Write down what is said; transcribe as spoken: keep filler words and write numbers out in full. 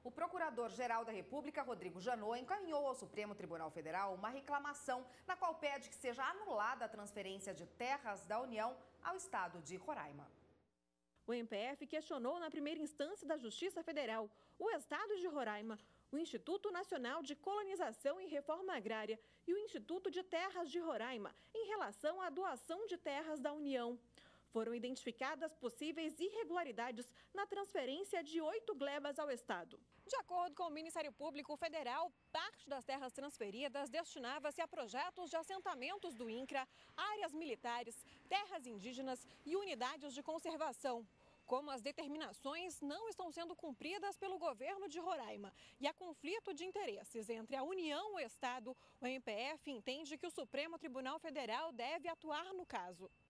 O Procurador-Geral da República, Rodrigo Janot, encaminhou ao Supremo Tribunal Federal uma reclamação na qual pede que seja anulada a transferência de terras da União ao estado de Roraima. O M P F questionou na primeira instância da Justiça Federal o estado de Roraima, o Instituto Nacional de Colonização e Reforma Agrária e o Instituto de Terras de Roraima em relação à doação de terras da União. Foram identificadas possíveis irregularidades na transferência de oito glebas ao estado. De acordo com o Ministério Público Federal, parte das terras transferidas destinava-se a projetos de assentamentos do INCRA, áreas militares, terras indígenas e unidades de conservação. Como as determinações não estão sendo cumpridas pelo governo de Roraima e há conflito de interesses entre a União e o Estado, o M P F entende que o Supremo Tribunal Federal deve atuar no caso.